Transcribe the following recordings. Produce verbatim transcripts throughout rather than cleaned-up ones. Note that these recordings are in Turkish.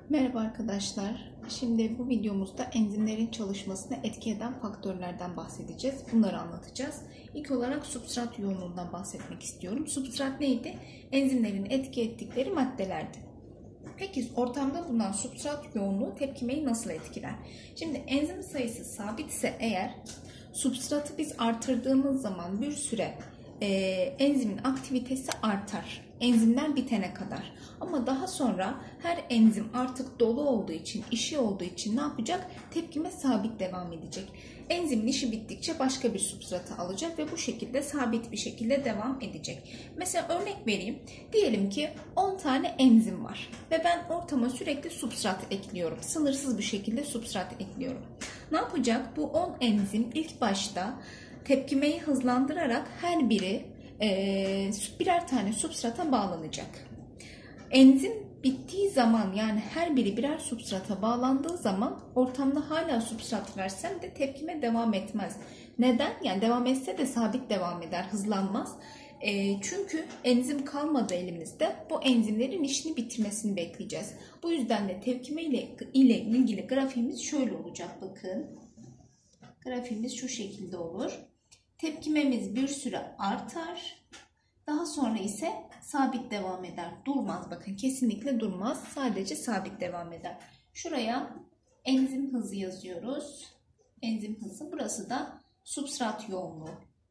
Merhaba arkadaşlar. Şimdi bu videomuzda enzimlerin çalışmasına etki eden faktörlerden bahsedeceğiz. Bunları anlatacağız. İlk olarak substrat yoğunluğundan bahsetmek istiyorum. Substrat neydi? Enzimlerin etki ettikleri maddelerdi. Peki ortamda bulunan substrat yoğunluğu tepkimeyi nasıl etkiler? Şimdi enzim sayısı sabitse eğer substratı biz artırdığımız zaman bir süre e, enzimin aktivitesi artar. Enzimler bitene kadar. Ama daha sonra her enzim artık dolu olduğu için, işi olduğu için ne yapacak? Tepkime sabit devam edecek. Enzimin işi bittikçe başka bir substratı alacak ve bu şekilde sabit bir şekilde devam edecek. Mesela örnek vereyim. Diyelim ki on tane enzim var ve ben ortama sürekli substrat ekliyorum. Sınırsız bir şekilde substrat ekliyorum. Ne yapacak? Bu on enzim ilk başta tepkimeyi hızlandırarak her biri e, birer tane substrata bağlanacak. Enzim bittiği zaman, yani her biri birer substrata bağlandığı zaman ortamda hala substrat versem de tepkime devam etmez. Neden? Yani devam etse de sabit devam eder, hızlanmaz. E, çünkü enzim kalmadı elimizde. Bu enzimlerin işini bitirmesini bekleyeceğiz. Bu yüzden de tepkime ile, ile ilgili grafiğimiz şöyle olacak. Bakın. Grafiğimiz şu şekilde olur. Tepkimemiz bir süre artar. Daha sonra ise sabit devam eder. Durmaz, bakın kesinlikle durmaz. Sadece sabit devam eder. Şuraya enzim hızı yazıyoruz. Enzim hızı. Burası da substrat yoğunluğu.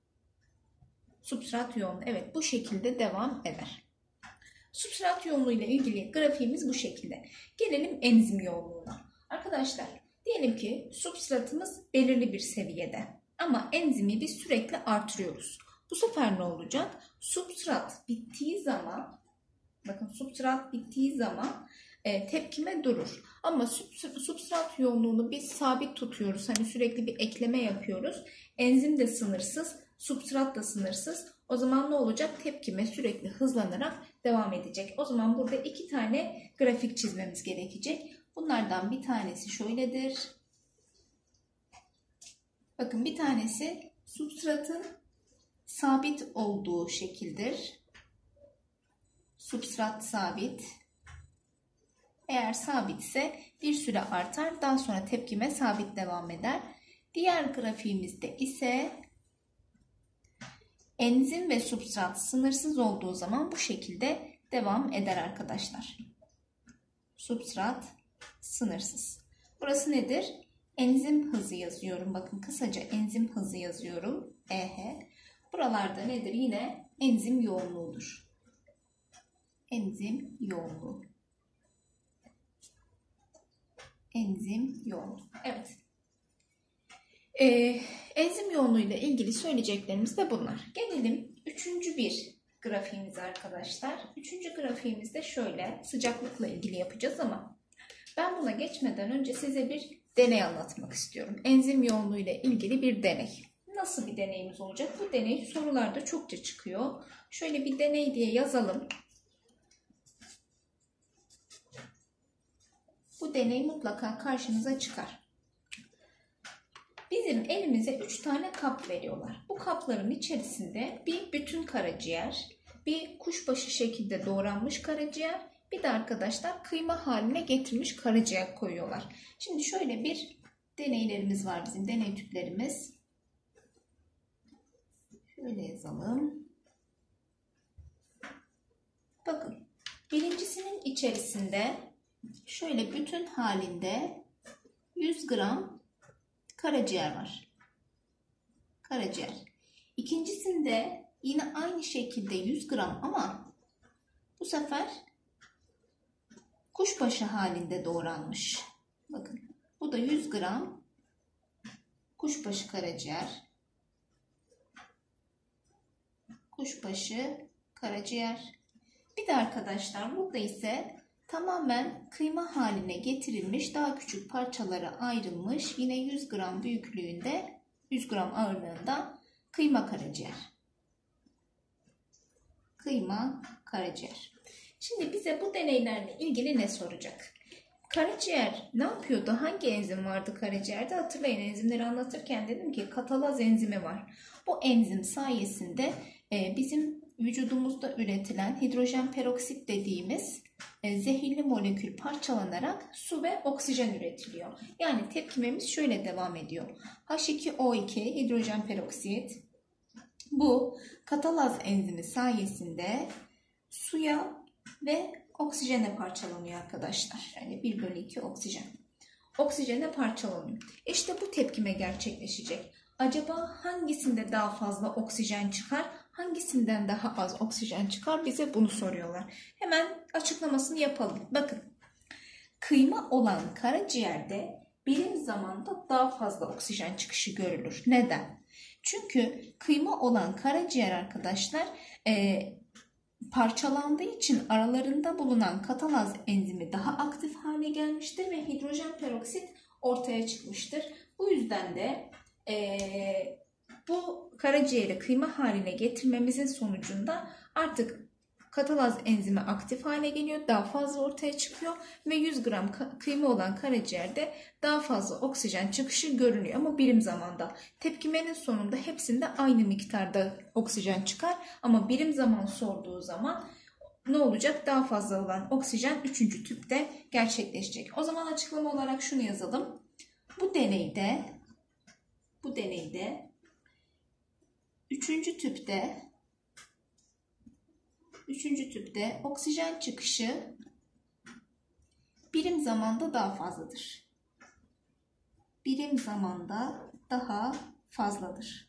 Substrat yoğunluğu. Evet, bu şekilde devam eder. Substrat yoğunluğu ile ilgili grafiğimiz bu şekilde. Gelelim enzim yoğunluğuna. Arkadaşlar diyelim ki substratımız belirli bir seviyede. Ama enzimi biz sürekli artırıyoruz. Bu sefer ne olacak? Substrat bittiği zaman, bakın substrat bittiği zaman e, tepkime durur. Ama substrat yoğunluğunu biz sabit tutuyoruz. Hani sürekli bir ekleme yapıyoruz. Enzim de sınırsız, substrat da sınırsız. O zaman ne olacak? Tepkime sürekli hızlanarak devam edecek. O zaman burada iki tane grafik çizmemiz gerekecek. Bunlardan bir tanesi şöyledir. Bakın bir tanesi substratın sabit olduğu şekildir. Substrat sabit. Eğer sabitse bir süre artar. Daha sonra tepkime sabit devam eder. Diğer grafiğimizde ise enzim ve substrat sınırsız olduğu zaman bu şekilde devam eder arkadaşlar. Substrat sınırsız. Burası nedir? Enzim hızı yazıyorum. Bakın kısaca enzim hızı yazıyorum. E H. Buralarda nedir? Yine enzim yoğunluğudur. Enzim yoğunluğu. Enzim yoğunluğu. Evet. Ee, enzim yoğunluğu ile ilgili söyleyeceklerimiz de bunlar. Gelelim üçüncü bir grafiğimize arkadaşlar. Üçüncü grafiğimizde şöyle sıcaklıkla ilgili yapacağız ama ben buna geçmeden önce size bir deney anlatmak istiyorum. Enzim yoğunluğu ile ilgili bir deney. Nasıl bir deneyimiz olacak? Bu deney sorularda çokça çıkıyor. Şöyle bir deney diye yazalım. Bu deney mutlaka karşınıza çıkar. Bizim elimize üç tane kap veriyorlar. Bu kapların içerisinde bir bütün karaciğer, bir kuşbaşı şekilde doğranmış karaciğer, bir de arkadaşlar kıyma haline getirmiş karaciğer koyuyorlar. Şimdi şöyle bir deneylerimiz var bizim, deney tüplerimiz. Şöyle yazalım. Bakın birincisinin içerisinde şöyle bütün halinde yüz gram karaciğer var. Karaciğer. İkincisinde yine aynı şekilde yüz gram ama bu sefer kuşbaşı halinde doğranmış. Bakın bu da yüz gram kuşbaşı karaciğer. Kuşbaşı karaciğer. Bir de arkadaşlar burada ise tamamen kıyma haline getirilmiş, daha küçük parçalara ayrılmış, yine yüz gram büyüklüğünde, yüz gram ağırlığında kıyma karaciğer. Kıyma karaciğer. Şimdi bize bu deneylerle ilgili ne soracak? Karaciğer ne yapıyordu? Hangi enzim vardı karaciğerde? Hatırlayın, enzimleri anlatırken dedim ki katalaz enzimi var. Bu enzim sayesinde bizim vücudumuzda üretilen hidrojen peroksit dediğimiz e, zehirli molekül parçalanarak su ve oksijen üretiliyor. Yani tepkimemiz şöyle devam ediyor. H iki O iki hidrojen peroksit bu katalaz enzimi sayesinde suya ve oksijene parçalanıyor arkadaşlar. Yani bir bölü iki oksijen. Oksijene parçalanıyor. İşte bu tepkime gerçekleşecek. Acaba hangisinde daha fazla oksijen çıkar? Hangisinden daha az oksijen çıkar? Bize bunu soruyorlar. Hemen açıklamasını yapalım. Bakın. Kıyma olan karaciğerde birim zamanda daha fazla oksijen çıkışı görülür. Neden? Çünkü kıyma olan karaciğer arkadaşlar e, parçalandığı için aralarında bulunan katalaz enzimi daha aktif hale gelmiştir ve hidrojen peroksit ortaya çıkmıştır. Bu yüzden de e, bu karaciğeri kıyma haline getirmemizin sonucunda artık katalaz enzimi aktif hale geliyor, daha fazla ortaya çıkıyor ve yüz gram kıyma olan karaciğerde daha fazla oksijen çıkışı görünüyor ama birim zamanda. Tepkimenin sonunda hepsinde aynı miktarda oksijen çıkar ama birim zaman sorduğu zaman ne olacak? Daha fazla olan oksijen üçüncü tüpte gerçekleşecek. O zaman açıklama olarak şunu yazalım. Bu deneyde bu deneyde üçüncü tüpte Üçüncü tüpte oksijen çıkışı birim zamanda daha fazladır. Birim zamanda daha fazladır.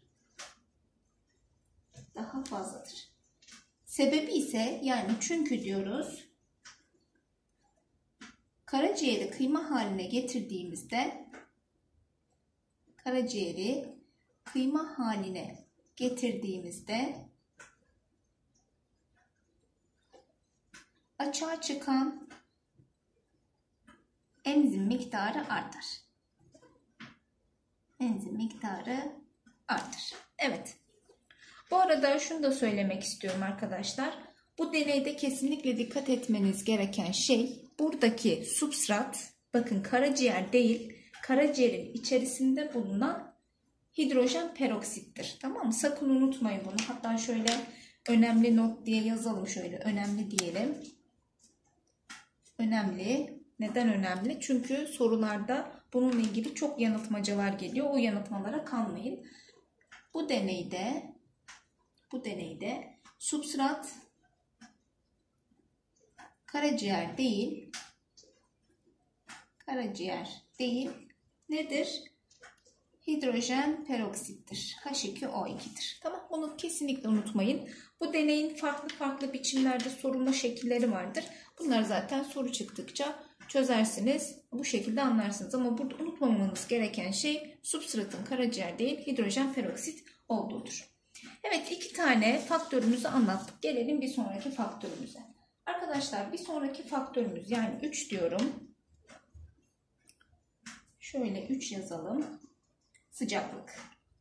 Daha fazladır. Sebebi ise yani çünkü diyoruz karaciğeri kıyma haline getirdiğimizde karaciğeri kıyma haline getirdiğimizde açığa çıkan enzim miktarı artar. Enzim miktarı artar. Evet. Bu arada şunu da söylemek istiyorum arkadaşlar. Bu deneyde kesinlikle dikkat etmeniz gereken şey buradaki substrat, bakın karaciğer değil, karaciğerin içerisinde bulunan hidrojen peroksittir. Tamam mı? Sakın unutmayın bunu. Hatta şöyle önemli not diye yazalım. Şöyle önemli diyelim. Önemli. Neden önemli? Çünkü sorularda bununla ilgili çok yanıltmacalar geliyor. O yanıltmalara kalmayın. Bu deneyde bu deneyde substrat karaciğer değil karaciğer değil nedir? Hidrojen peroksittir. H iki O iki'dir. Tamam, bunu kesinlikle unutmayın. Bu deneyin farklı farklı biçimlerde sorulma şekilleri vardır. Bunlar zaten soru çıktıkça çözersiniz. Bu şekilde anlarsınız. Ama burada unutmamanız gereken şey substratın karaciğer değil hidrojen peroksit olduğudur. Evet, iki tane faktörümüzü anlattık. Gelelim bir sonraki faktörümüze. Arkadaşlar bir sonraki faktörümüz yani üç diyorum. Şöyle üç yazalım. Sıcaklık.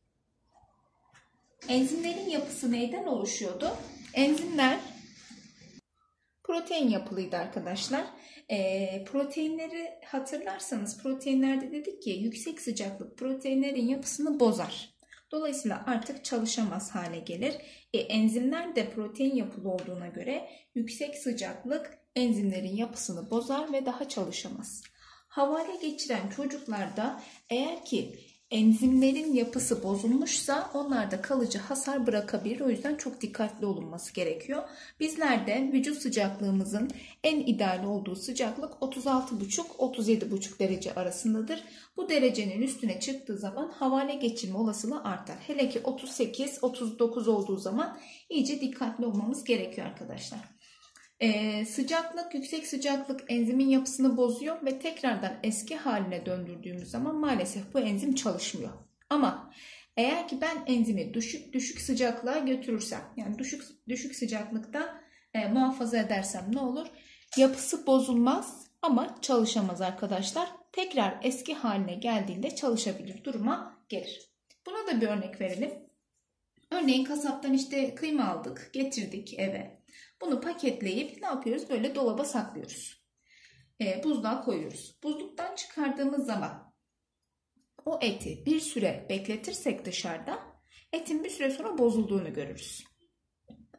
Enzimlerin yapısı neyden oluşuyordu? Enzimler protein yapılıydı arkadaşlar. E, proteinleri hatırlarsanız proteinlerde dedik ki yüksek sıcaklık proteinlerin yapısını bozar. Dolayısıyla artık çalışamaz hale gelir. E, enzimler de protein yapılı olduğuna göre yüksek sıcaklık enzimlerin yapısını bozar ve daha çalışamaz. Havale geçiren çocuklarda eğer ki enzimlerin yapısı bozulmuşsa onlarda kalıcı hasar bırakabilir. O yüzden çok dikkatli olunması gerekiyor. Bizlerde vücut sıcaklığımızın en ideal olduğu sıcaklık otuz altı buçuk otuz yedi buçuk derece arasındadır. Bu derecenin üstüne çıktığı zaman havale geçirme olasılığı artar. Hele ki otuz sekiz otuz dokuz olduğu zaman iyice dikkatli olmamız gerekiyor arkadaşlar. Ee, sıcaklık, yüksek sıcaklık enzimin yapısını bozuyor ve tekrardan eski haline döndürdüğümüz zaman maalesef bu enzim çalışmıyor. Ama eğer ki ben enzimi düşük düşük sıcaklığa götürürsem, yani düşük düşük sıcaklıkta e, muhafaza edersem ne olur? Yapısı bozulmaz ama çalışamaz arkadaşlar. Tekrar eski haline geldiğinde çalışabilir duruma gelir. Buna da bir örnek verelim. Örneğin kasaptan işte kıyma aldık, getirdik eve. Bunu paketleyip ne yapıyoruz? Böyle dolaba saklıyoruz. E, buzluğa koyuyoruz. Buzluktan çıkardığımız zaman o eti bir süre bekletirsek dışarıda etin bir süre sonra bozulduğunu görürüz.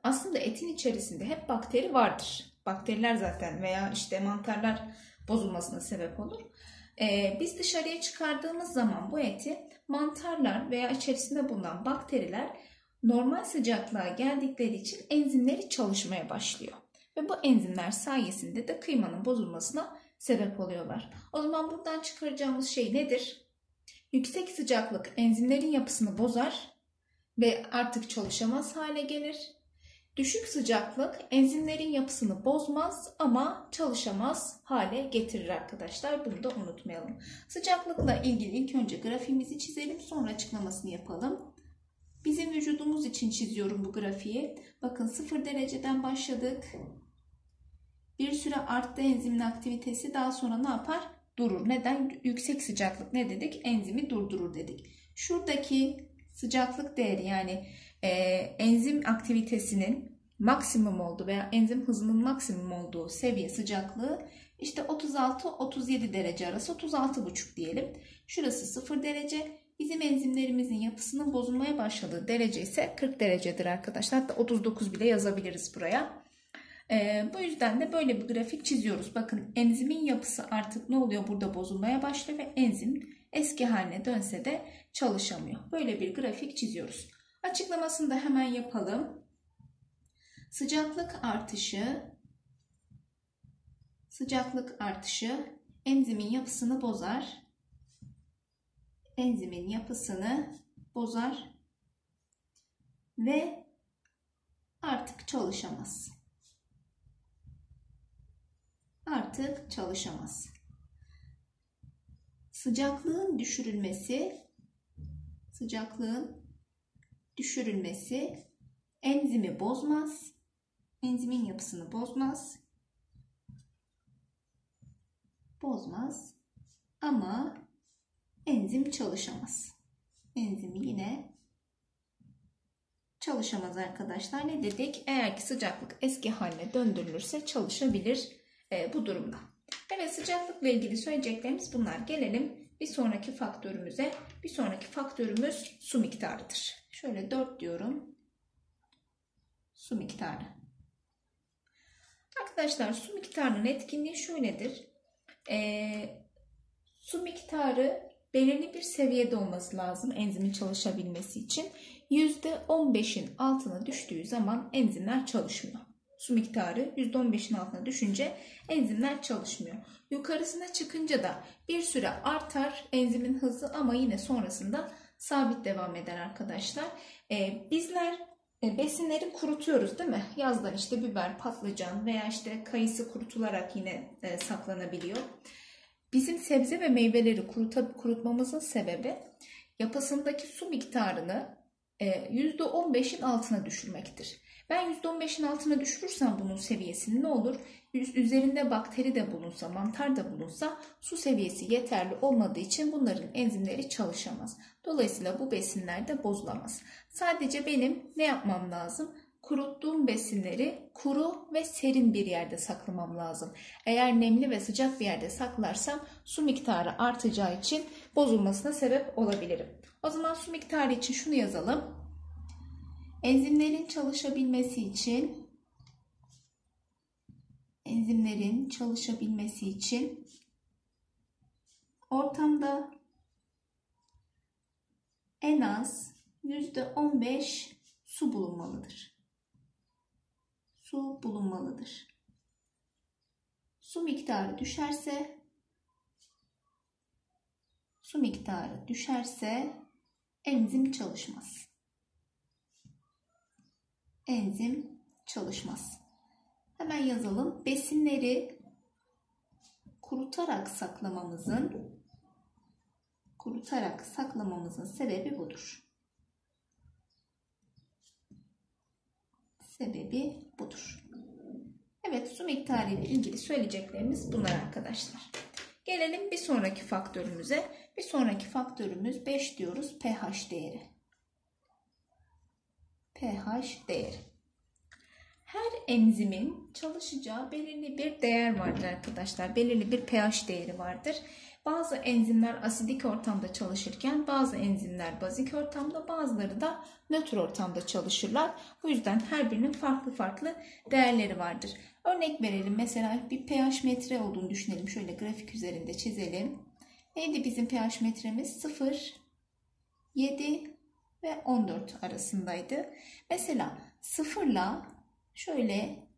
Aslında etin içerisinde hep bakteri vardır. Bakteriler zaten veya işte mantarlar bozulmasına sebep olur. Ee, biz dışarıya çıkardığımız zaman bu eti mantarlar veya içerisinde bulunan bakteriler normal sıcaklığa geldikleri için enzimleri çalışmaya başlıyor. Ve bu enzimler sayesinde de kıymanın bozulmasına sebep oluyorlar. O zaman buradan çıkaracağımız şey nedir? Yüksek sıcaklık enzimlerin yapısını bozar ve artık çalışamaz hale gelir. Düşük sıcaklık enzimlerin yapısını bozmaz ama çalışamaz hale getirir arkadaşlar. Bunu da unutmayalım. Sıcaklıkla ilgili ilk önce grafiğimizi çizelim, sonra açıklamasını yapalım. Bizim vücudumuz için çiziyorum bu grafiği. Bakın sıfır dereceden başladık. Bir süre arttı enzimin aktivitesi, daha sonra ne yapar? Durur. Neden? Yüksek sıcaklık ne dedik? Enzimi durdurur dedik. Şuradaki sıcaklık değeri, yani e, enzim aktivitesinin maksimum olduğu veya enzim hızının maksimum olduğu seviye sıcaklığı işte otuz altı otuz yedi derece arası, otuz altı buçuk diyelim. Şurası sıfır derece. Bizim enzimlerimizin yapısının bozulmaya başladığı derece ise kırk derecedir arkadaşlar. Hatta otuz dokuz bile yazabiliriz buraya. Ee, bu yüzden de böyle bir grafik çiziyoruz. Bakın enzimin yapısı artık ne oluyor? Burada bozulmaya başlıyor ve enzim eski haline dönse de çalışamıyor. Böyle bir grafik çiziyoruz. Açıklamasını da hemen yapalım. Sıcaklık artışı, sıcaklık artışı enzimin yapısını bozar. Enzimin yapısını bozar ve artık çalışamaz. Artık çalışamaz. Sıcaklığın düşürülmesi, sıcaklığın düşürülmesi enzimi bozmaz. Enzimin yapısını bozmaz. Bozmaz. Ama enzim çalışamaz. Enzim yine çalışamaz arkadaşlar. Ne dedik? Eğer ki sıcaklık eski haline döndürülürse çalışabilir e, bu durumda. Evet, sıcaklıkla ilgili söyleyeceklerimiz bunlar. Gelelim bir sonraki faktörümüze. Bir sonraki faktörümüz su miktarıdır. Şöyle dört diyorum. Su miktarı. Arkadaşlar su miktarının etkinliği şöyledir. E, su miktarı belirli bir seviyede olması lazım enzimin çalışabilmesi için. yüzde on beşin altına düştüğü zaman enzimler çalışmıyor. Su miktarı yüzde on beşin altına düşünce enzimler çalışmıyor. Yukarısına çıkınca da bir süre artar enzimin hızı ama yine sonrasında sabit devam eder arkadaşlar. Ee, bizler e, besinleri kurutuyoruz değil mi? Yazdan işte biber, patlıcan veya işte kayısı kurutularak yine e, saklanabiliyor. Bizim sebze ve meyveleri kurutmamızın sebebi yapısındaki su miktarını yüzde on beşin altına düşürmektir. Ben yüzde on beşin altına düşürürsem bunun seviyesini ne olur? Üzerinde bakteri de bulunsa, mantar da bulunsa su seviyesi yeterli olmadığı için bunların enzimleri çalışamaz. Dolayısıyla bu besinler de bozulamaz. Sadece benim ne yapmam lazım? Kuruttuğum besinleri kuru ve serin bir yerde saklamam lazım. Eğer nemli ve sıcak bir yerde saklarsam su miktarı artacağı için bozulmasına sebep olabilirim. O zaman su miktarı için şunu yazalım. Enzimlerin çalışabilmesi için enzimlerin çalışabilmesi için ortamda en az yüzde on beş su bulunmalıdır. Su bulunmalıdır. Su miktarı düşerse su miktarı düşerse enzim çalışmaz. Enzim çalışmaz. Hemen yazalım. Besinleri kurutarak saklamamızın kurutarak saklamamızın sebebi budur. Sebebi budur. Evet, su miktarı ile ilgili söyleyeceklerimiz bunlar arkadaşlar. Gelelim bir sonraki faktörümüze. Bir sonraki faktörümüz beş diyoruz. pH değeri. pH değeri. Her enzimin çalışacağı belirli bir değer vardır arkadaşlar. Belirli bir pH değeri vardır. Bazı enzimler asidik ortamda çalışırken bazı enzimler bazik ortamda, bazıları da nötr ortamda çalışırlar. Bu yüzden her birinin farklı farklı değerleri vardır. Örnek verelim, mesela bir pH metre olduğunu düşünelim. Şöyle grafik üzerinde çizelim. Neydi bizim pH metremiz? sıfır, yedi ve on dört arasındaydı. Mesela sıfırla şöyle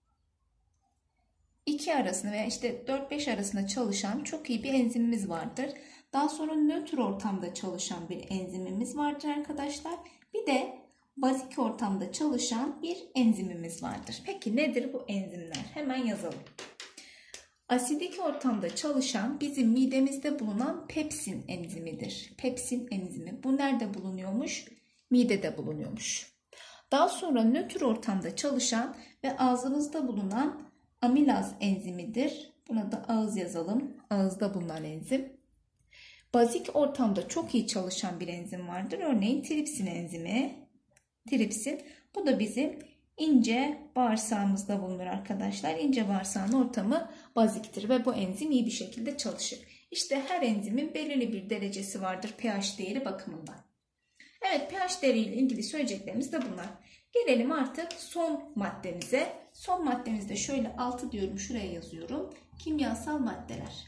iki arasında veya işte dört beş arasında çalışan çok iyi bir enzimimiz vardır. Daha sonra nötr ortamda çalışan bir enzimimiz vardır arkadaşlar. Bir de bazik ortamda çalışan bir enzimimiz vardır. Peki nedir bu enzimler? Hemen yazalım. Asidik ortamda çalışan bizim midemizde bulunan pepsin enzimidir. Pepsin enzimi. Bu nerede bulunuyormuş? Midede bulunuyormuş. Daha sonra nötr ortamda çalışan ve ağzımızda bulunan amilaz enzimidir. Buna da ağız yazalım. Ağızda bulunan enzim. Bazik ortamda çok iyi çalışan bir enzim vardır. Örneğin tripsin enzimi. Tripsin. Bu da bizim ince bağırsağımızda bulunur arkadaşlar. İnce bağırsağın ortamı baziktir ve bu enzim iyi bir şekilde çalışır. İşte her enzimin belirli bir derecesi vardır pH değeri bakımından. Evet, pH değeriyle ilgili söyleyeceklerimiz de bunlar. Gelelim artık son maddemize. Son maddemizde şöyle altı diyorum, şuraya yazıyorum. Kimyasal maddeler.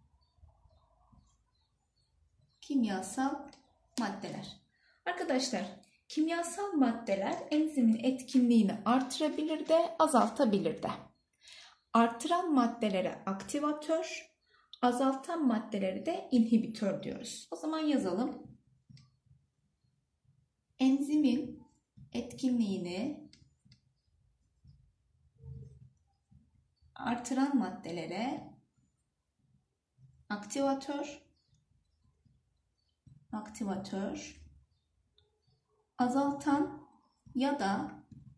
Kimyasal maddeler. Arkadaşlar, kimyasal maddeler enzimin etkinliğini artırabilir de azaltabilir de. Artıran maddelere aktivatör, azaltan maddeleri de inhibitör diyoruz. O zaman yazalım. Enzimin etkinliğini artıran maddelere aktivatör, aktivatör, azaltan ya da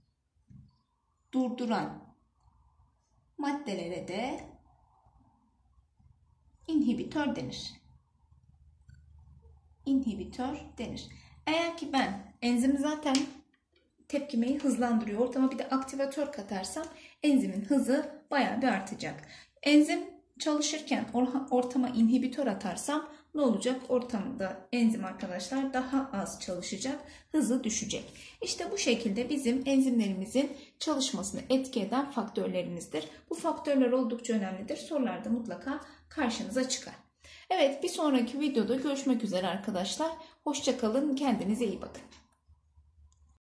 durduran maddelere de inhibitör denir. İnhibitör denir. Eğer ki ben enzim zaten tepkimeyi hızlandırıyor, ortama bir de aktivatör katarsam enzimin hızı bayağı bir artacak. Enzim çalışırken ortama inhibitör atarsam ne olacak? Ortamda enzim arkadaşlar daha az çalışacak, hızı düşecek. İşte bu şekilde bizim enzimlerimizin çalışmasını etki eden faktörlerimizdir. Bu faktörler oldukça önemlidir. Sorularda mutlaka karşınıza çıkar. Evet, bir sonraki videoda görüşmek üzere arkadaşlar. Hoşça kalın, kendinize iyi bakın.